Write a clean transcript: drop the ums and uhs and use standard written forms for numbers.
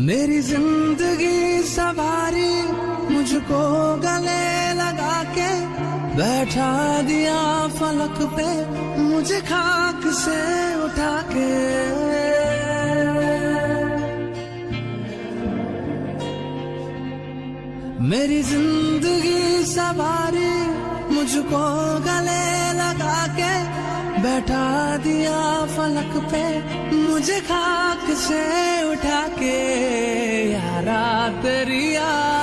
मेरी जिंदगी सवारी मुझको गले लगा के बैठा दिया फलक पे मुझे खाक से उठा के। मेरी जिंदगी सवारी मुझको गले लगा के बैठा दिया फलक पे मुझे खाक से उठा के। यारा तेरी याद